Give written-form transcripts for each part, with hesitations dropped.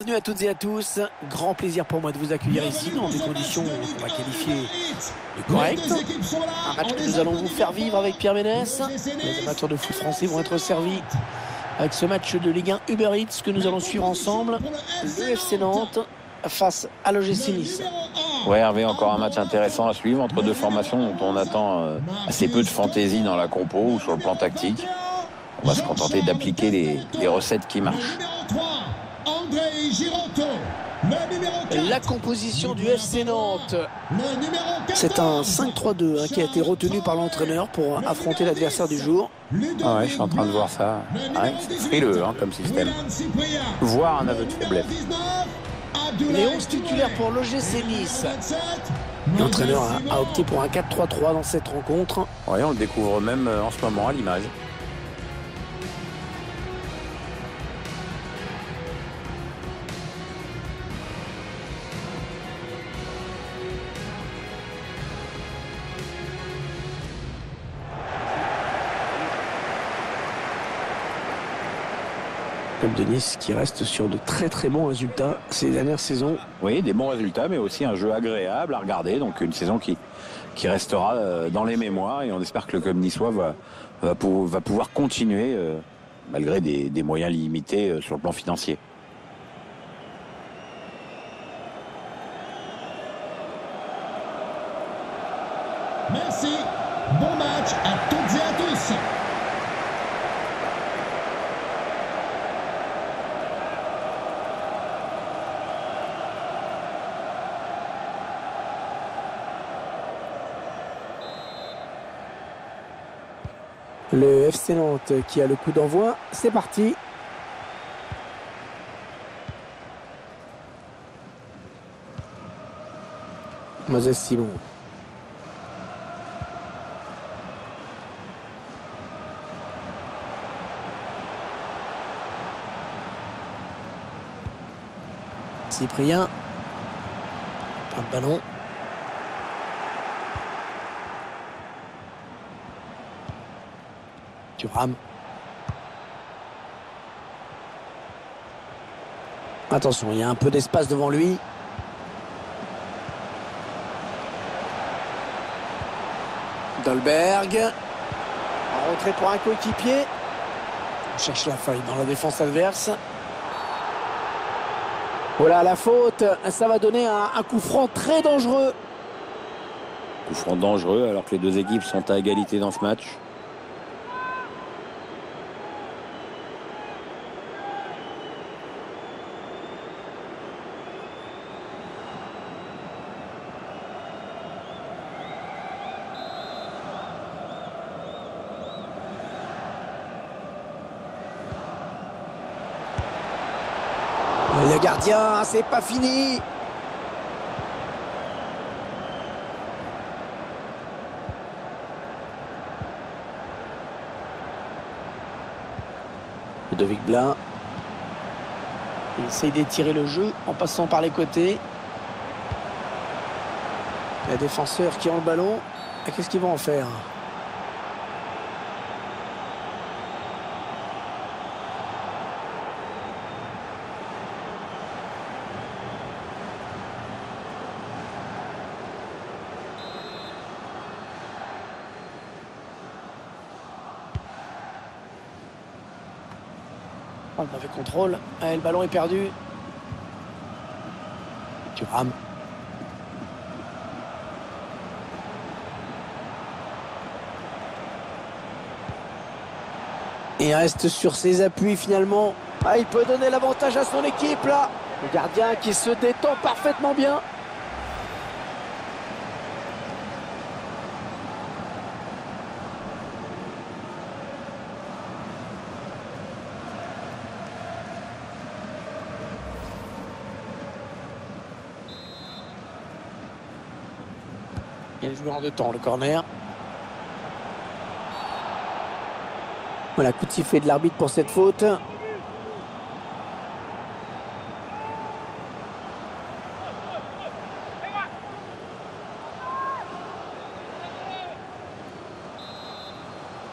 Bienvenue à toutes et à tous. Grand plaisir pour moi de vous accueillir ici dans des conditions qu'on va qualifier de correctes. Un match que nous allons vous faire vivre avec Pierre Ménès. Les amateurs de foot français vont être servis avec ce match de Ligue 1 Uber Eats que nous allons suivre ensemble. Le FC Nantes face à l'OGC Nice. Ouais, Hervé, encore un match intéressant à suivre entre deux formations dont on attend assez peu de fantaisie dans la compo ou sur le plan tactique. On va se contenter d'appliquer les recettes qui marchent. La composition du FC Nantes. C'est un 5-3-2 qui a été retenu par l'entraîneur pour affronter l'adversaire du jour. Ah ouais, je suis en train de voir ça. Ouais, c'est frileux comme système. Voire un aveu de faiblesse. Les 11 titulaires pour l'OGC Nice. L'entraîneur a opté pour un 4-3-3 dans cette rencontre. Ouais, on le découvre même en ce moment à l'image. Comme de Nice qui reste sur de très très bons résultats ces dernières saisons. Oui, des bons résultats, mais aussi un jeu agréable à regarder. Donc une saison qui restera dans les mémoires. Et on espère que le club niçois va pouvoir continuer malgré des moyens limités sur le plan financier. Merci. Bon match à toutes et à tous. Le FC Nantes qui a le coup d'envoi. C'est parti. Moses Simon. Cyprien. Pas de ballon. Thuram. Attention, il y a un peu d'espace devant lui. Dolberg. En retrait pour un coéquipier. On cherche la faille dans la défense adverse. Voilà la faute. Ça va donner un coup franc très dangereux. Coup franc dangereux alors que les deux équipes sont à égalité dans ce match. Le gardien, c'est pas fini. Ludovic Blas. Il essaye d'étirer le jeu en passant par les côtés. Les défenseurs qui ont le ballon. Et qu'est-ce qu'ils vont en faire ? Oh, le mauvais contrôle. Et le ballon est perdu. Thuram. Et reste sur ses appuis finalement. Ah, il peut donner l'avantage à son équipe là. Le gardien qui se détend parfaitement bien. Il a joué en deux temps le corner. Voilà, coup de sifflet de l'arbitre pour cette faute.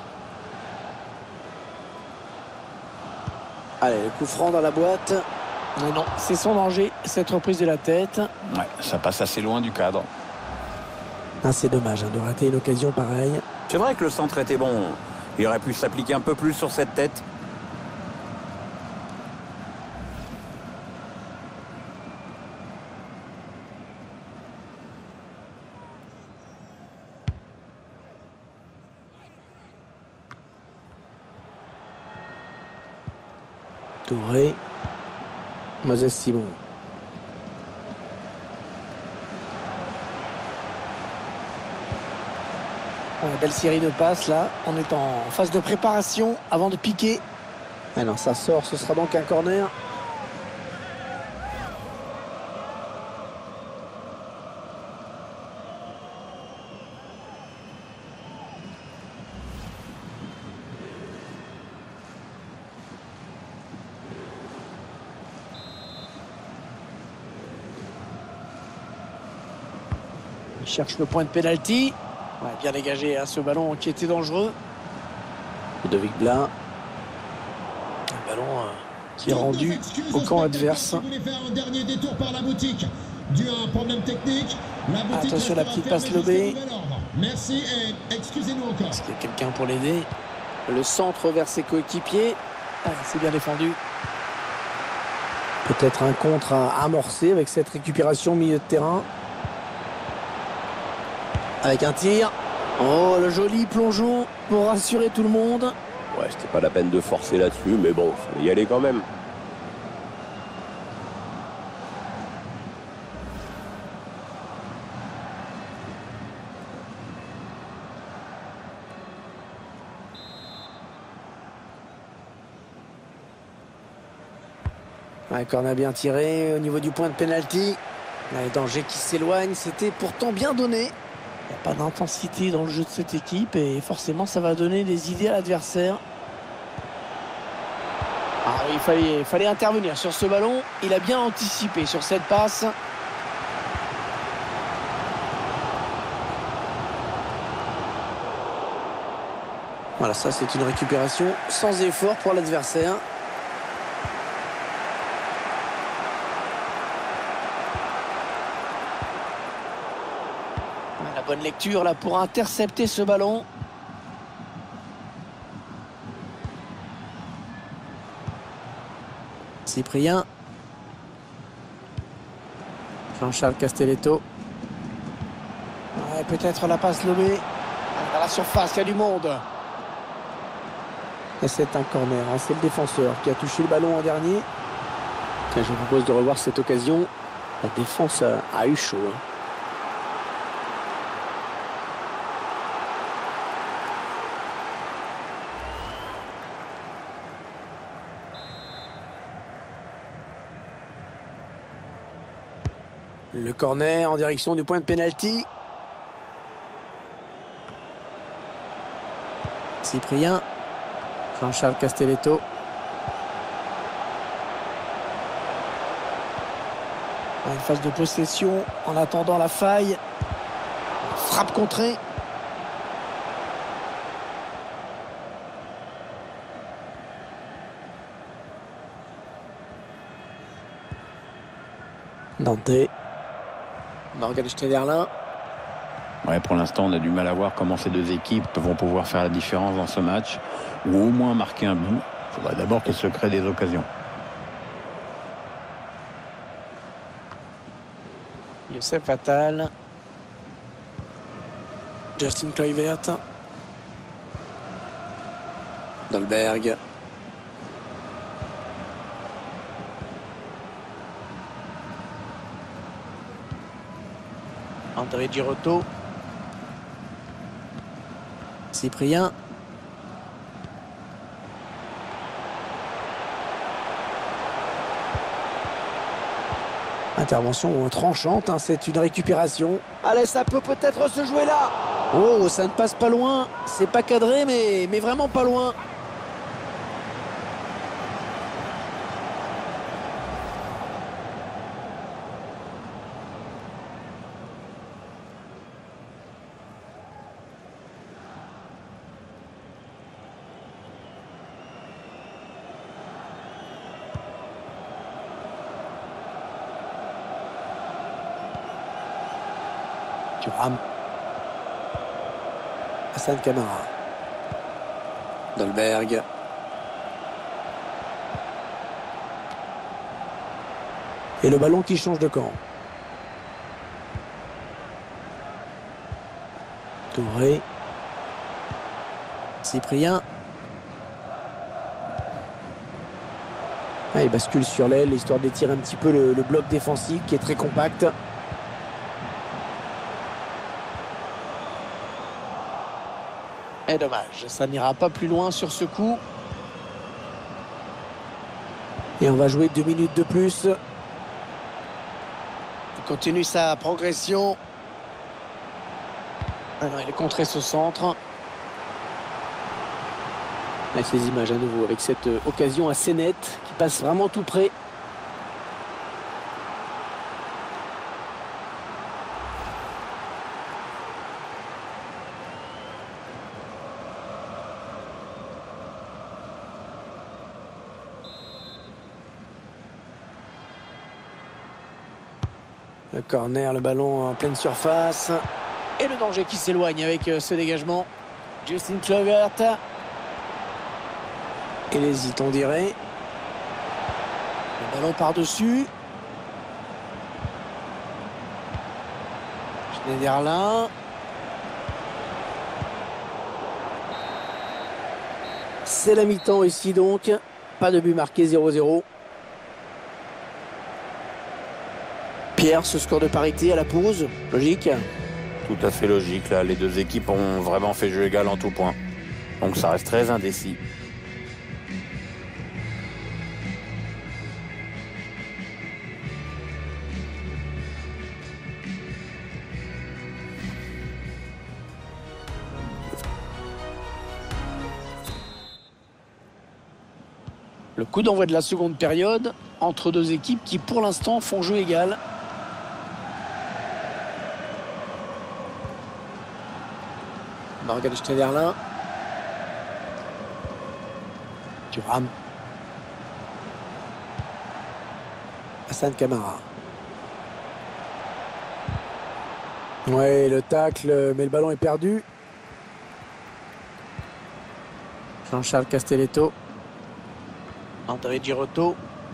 Allez, le coup franc dans la boîte. Mais non, c'est son danger, cette reprise de la tête. Ouais, ça passe assez loin du cadre. Ah, c'est dommage de rater une occasion pareille. C'est vrai que le centre était bon. Il aurait pu s'appliquer un peu plus sur cette tête. Touré. Moses Simon. Belle série de passes là. On est en phase de préparation avant de piquer. Alors ça sort, ce sera donc un corner. Il cherche le point de pénalty. Ouais, bien dégagé ce ballon qui était dangereux. Ludovic Blas. Un ballon qui est rendu au camp adverse. Faire un dernier détour par la boutique. Dû à un problème technique. Attention la petite passe lobée. Merci et excusez-nous encore. Est-ce qu'il y a quelqu'un pour l'aider? Le centre vers ses coéquipiers. Ah, c'est bien défendu. Peut-être un contre à amorcer avec cette récupération au milieu de terrain. Avec un tir. Oh, le joli plongeon pour rassurer tout le monde. Ouais, c'était pas la peine de forcer là-dessus, mais bon, faut y aller quand même. Ouais, corner bien tiré au niveau du point de pénalty. Les dangers qui s'éloignent, c'était pourtant bien donné. Il n'y a pas d'intensité dans le jeu de cette équipe et forcément ça va donner des idées à l'adversaire. Ah oui, il fallait intervenir sur ce ballon. Il a bien anticipé sur cette passe. Voilà, ça c'est une récupération sans effort pour l'adversaire. La bonne lecture là pour intercepter ce ballon. Cyprien. Jean-Charles Castelletto. Ouais, peut-être la passe lobée. Dans la surface, il y a du monde. Et c'est un corner. Hein. C'est le défenseur qui a touché le ballon en dernier. Je vous propose de revoir cette occasion. La défense a eu chaud. Hein. Le corner en direction du point de pénalty. Cyprien. Jean-Charles Castelletto. Une phase de possession en attendant la faille. Frappe contrée. Dante. Morgan Schneiderlin. Ouais, pour l'instant, on a du mal à voir comment ces deux équipes vont pouvoir faire la différence dans ce match, ou au moins marquer un but. Il faudra d'abord qu'il se crée des occasions. Youssef Attal. Justin Kluivert. Dolberg. André Girotto. Cyprien. Intervention tranchante, hein, c'est une récupération. Allez, ça peut peut-être se jouer là. Oh, ça ne passe pas loin. C'est pas cadré, mais vraiment pas loin. Thuram. Hassan Camara. Dolberg. Et le ballon qui change de camp. Touré. Cyprien. Ah, il bascule sur l'aile, histoire d'étirer un petit peu le bloc défensif qui est très compact. Et dommage, ça n'ira pas plus loin sur ce coup. Et on va jouer 2 minutes de plus. Il continue sa progression. Ah non, il est contré ce centre. Et ces images à nouveau avec cette occasion assez nette qui passe vraiment tout près. Le corner, le ballon en pleine surface. Et le danger qui s'éloigne avec ce dégagement. Justin Kluivert. Il hésite, on dirait. Le ballon par-dessus. Schneiderlin. C'est la mi-temps ici donc. Pas de but marqué, 0-0. Pierre, ce score de parité à la pause, logique? Tout à fait logique. Là, les deux équipes ont vraiment fait jeu égal en tout point. Donc ça reste très indécis. Le coup d'envoi de la seconde période entre deux équipes qui pour l'instant font jeu égal. Morgan Schneiderlin. Thuram. Hassan Camara. Ouais, le tacle, mais le ballon est perdu. Jean-Charles Castelletto. André Girotto.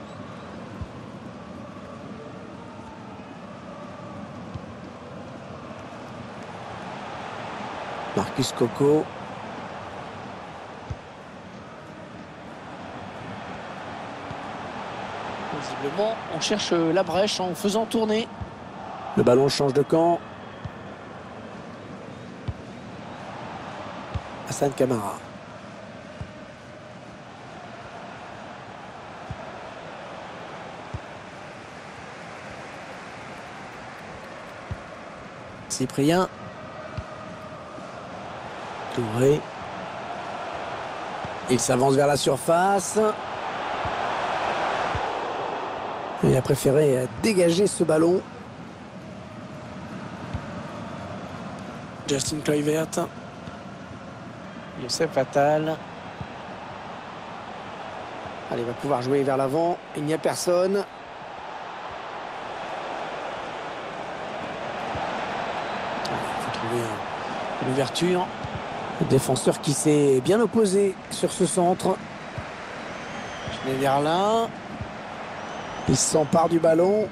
Marcus Coco. Visiblement, on cherche la brèche en faisant tourner. Le ballon change de camp. Hassan Camara. Cyprien. Touré. Il s'avance vers la surface. Il a préféré dégager ce ballon. Justin Kluivert. Youssef Attal. Allez, il va pouvoir jouer vers l'avant. Il n'y a personne. Il faut trouver une ouverture. Le défenseur qui s'est bien opposé sur ce centre. Schneiderlin. Il s'empare du ballon.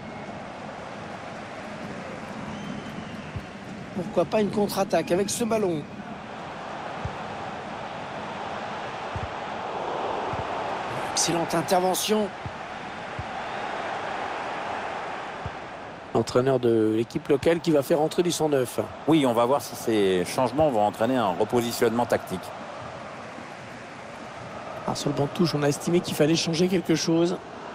Pourquoi pas une contre-attaque avec ce ballon? Excellente intervention. Entraîneur de l'équipe locale qui va faire entrer du 109. Oui, on va voir si ces changements vont entraîner un repositionnement tactique. Alors sur le banc de touche, on a estimé qu'il fallait changer quelque chose.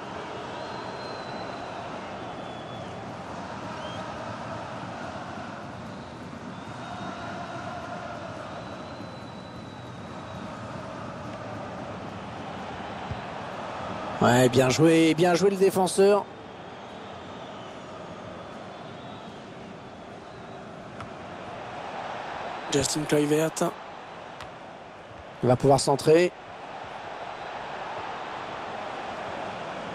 Ouais, bien joué le défenseur. Justin Kluivert. Il va pouvoir centrer.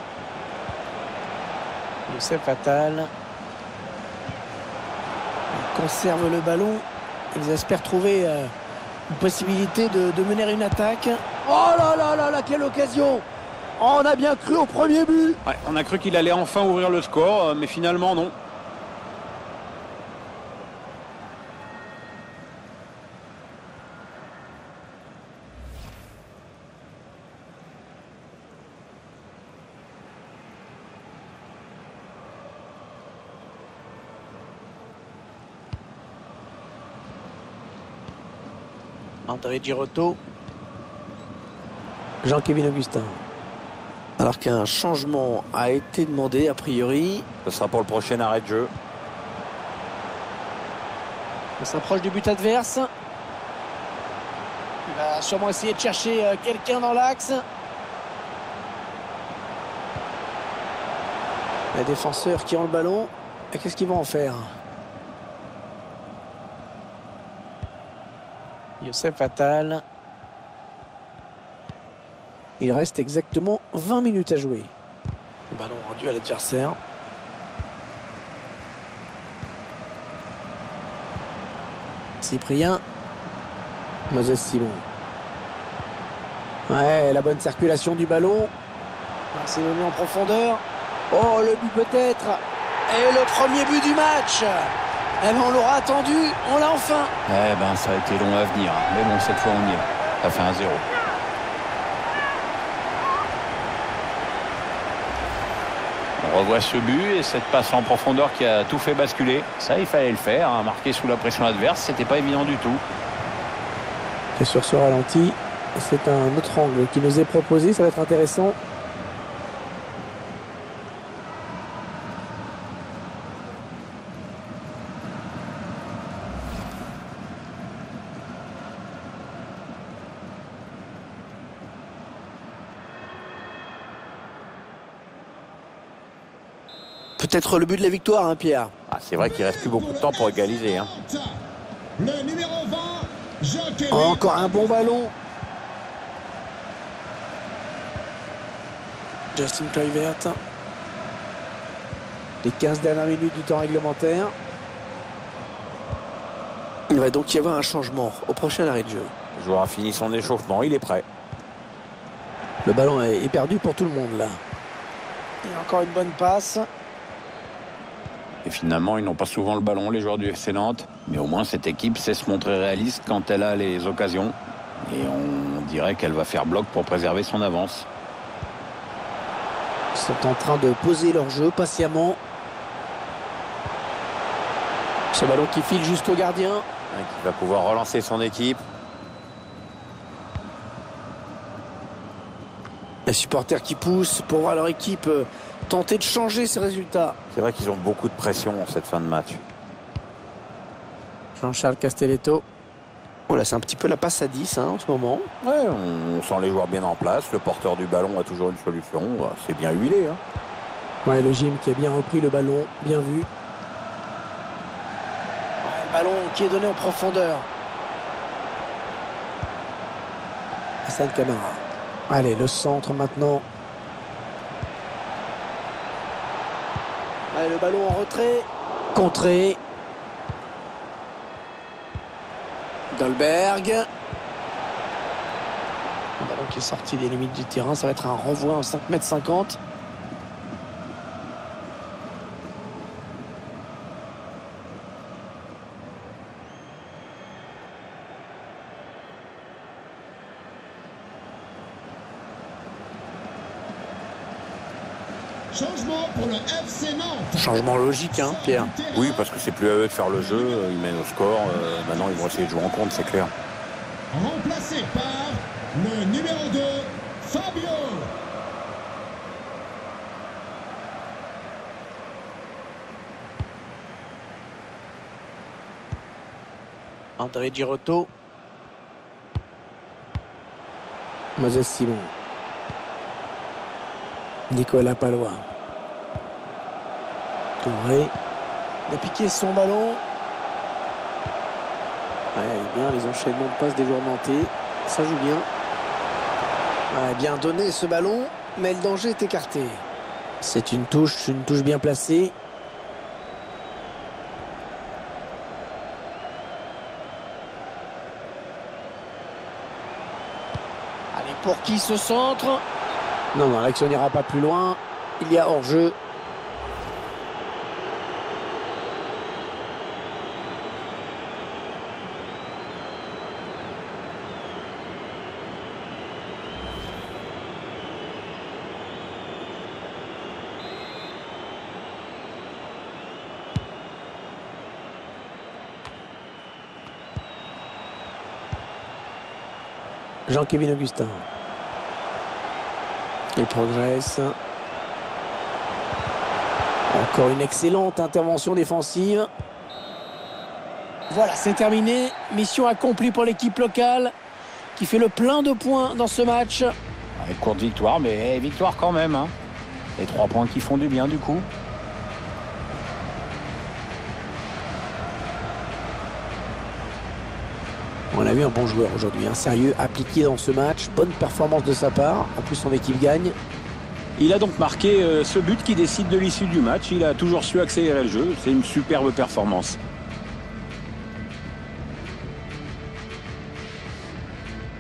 Youssef Attal. conservent le ballon. Ils espèrent trouver une possibilité de mener une attaque. Oh là là là là, quelle occasion! Oh, on a bien cru au premier but. Ouais, on a cru qu'il allait enfin ouvrir le score, mais finalement non. André Girotto. Jean-Kévin Augustin. Alors qu'un changement a été demandé a priori. Ce sera pour le prochain arrêt de jeu. On s'approche du but adverse. Il va sûrement essayer de chercher quelqu'un dans l'axe. Les défenseurs qui ont le ballon. Et qu'est-ce qu'ils vont en faire? Youssef Attal. Il reste exactement 20 minutes à jouer. Le ballon rendu à l'adversaire. Cyprien. Moses Simon. Ouais, la bonne circulation du ballon. C'est donné en profondeur. Oh, le but peut-être. Et le premier but du match. Eh ben, on l'aura attendu, on l'a enfin. Eh ben, ça a été long à venir. Mais bon, cette fois, on y est. Ça fait 1-0. On revoit ce but et cette passe en profondeur qui a tout fait basculer. Ça, il fallait le faire. Hein. Marquer sous la pression adverse, c'était pas évident du tout. Et sur ce ralenti, c'est un autre angle qui nous est proposé. Ça va être intéressant. Peut-être le but de la victoire, hein, Pierre. Ah, c'est vrai qu'il reste plus beaucoup de temps pour égaliser. Hein. Le numéro 20, Jean-Kévin. Encore un bon ballon. Justin Kluivert. Les 15 dernières minutes du temps réglementaire. Il va donc y avoir un changement au prochain arrêt de jeu. Le joueur a fini son échauffement, il est prêt. Le ballon est perdu pour tout le monde là. Et encore une bonne passe. Et finalement, ils n'ont pas souvent le ballon, les joueurs du FC Nantes. Mais au moins, cette équipe sait se montrer réaliste quand elle a les occasions. Et on dirait qu'elle va faire bloc pour préserver son avance. Ils sont en train de poser leur jeu patiemment. Ce ballon qui file jusqu'au gardien. Qui va pouvoir relancer son équipe. Les supporters qui poussent pour voir leur équipe tenter de changer ses résultats. C'est vrai qu'ils ont beaucoup de pression en cette fin de match. Jean-Charles Castelletto. Oh là, c'est un petit peu la passe à 10 hein, en ce moment. Ouais, on sent les joueurs bien en place. Le porteur du ballon a toujours une solution. C'est bien huilé. Hein. Ouais, le gym qui a bien repris le ballon. Bien vu. Ouais, le ballon qui est donné en profondeur. Hassan Camara. Allez, le centre maintenant. Allez, le ballon en retrait. Contré. Dolberg. Le ballon qui est sorti des limites du terrain. Ça va être un renvoi en 5,50 m. Changement pour le FC Nantes. Changement logique, hein, Pierre. Oui, parce que c'est plus à eux de faire le jeu. Ils mènent au score. Maintenant, ils vont essayer de jouer en contre, c'est clair. Remplacé par le numéro 2, Fabio. André Girotto. Moses Simon. Nicolas Palois. Touré. Il a piqué son ballon. Ouais, bien les enchaînements de passes des joueurs nantais. Ça joue bien. Ouais, bien donné ce ballon, mais le danger est écarté. C'est une touche bien placée. Pour qui ce centre? Non, non, l'action n'ira pas plus loin. Il y a hors-jeu. Jean-Kévin Augustin. Il progresse. Encore une excellente intervention défensive. Voilà, c'est terminé. Mission accomplie pour l'équipe locale qui fait le plein de points dans ce match. Avec courte victoire, mais victoire quand même. Hein. Et 3 points qui font du bien du coup. On a vu un bon joueur aujourd'hui, un sérieux, appliqué dans ce match. Bonne performance de sa part. En plus, son équipe gagne. Il a donc marqué ce but qui décide de l'issue du match. Il a toujours su accélérer le jeu. C'est une superbe performance.